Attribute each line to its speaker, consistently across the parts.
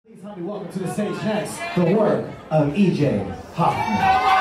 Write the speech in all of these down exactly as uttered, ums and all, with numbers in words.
Speaker 1: Please help me welcome to the stage next, the work of E J Hoffman.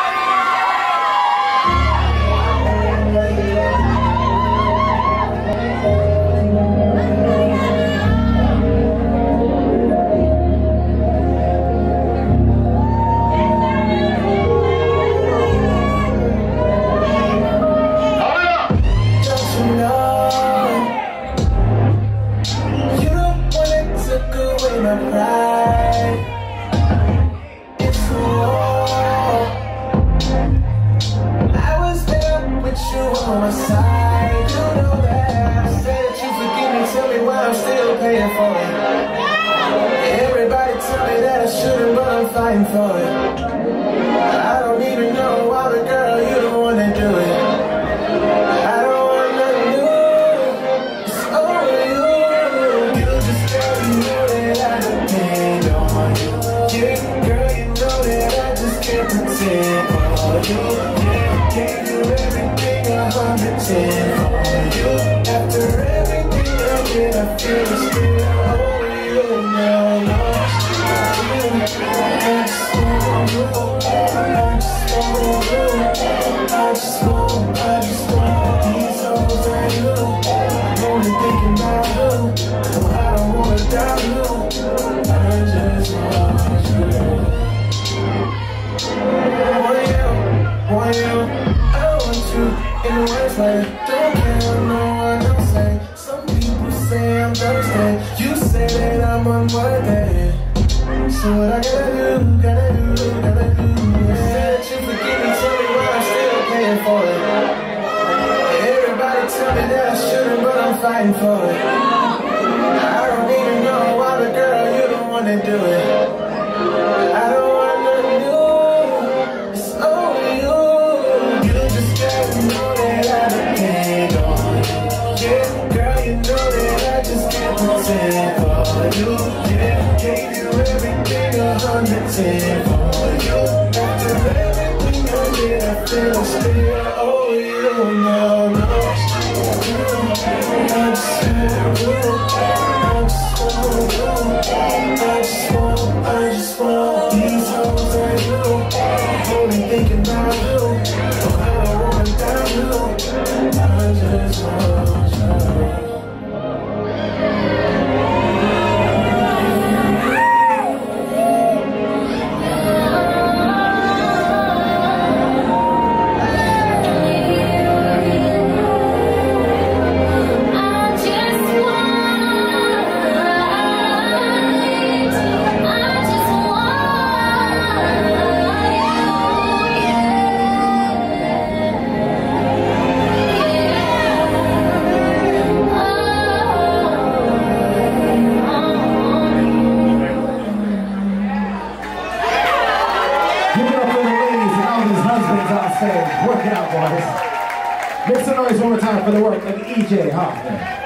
Speaker 2: On my side, you know that. Say that you forgive me, tell me why I'm still paying for it. Everybody tell me that I shouldn't, but I'm fighting for it. I don't even know why, but girl, you the one that do it. I don't want nothing new, it's over you. You just girl, you know that I depend on you. Yeah, girl, you know that I just can't pretend for you. Yeah, gave you everything a hundred ten for you. After everything I did, I feel the spirit over you. No, no, I just want you. I just want you. I just want, I just want these hoes and you. I'm only thinking about you. No, I don't wanna doubt you. I just want you. Want you, want you. In the worst way, don't care what no one else say. Some people say I'm thirsty, you say that I'm unworthy. So what I gotta do, gotta do, gotta do is say that you forgive me, tell me why I'm still paying for it. Everybody tell me that I shouldn't, but I'm fighting for it. I don't even know why, but girl, you the one that do it. I don't want nothing new, it's over you. You just gotta know that I depend on you. Yeah, girl, you know that I just can't pretend for you. Yeah, gave you everything a hundred ten for you. After everything I did, I feel a still over you. No, no, I just want you. I just want you. I just want, I just want these hoes and you. I'm only thinking about you. I just want you.
Speaker 1: Work it out, boys. Make some noise one more time for the work of E J Hoffman.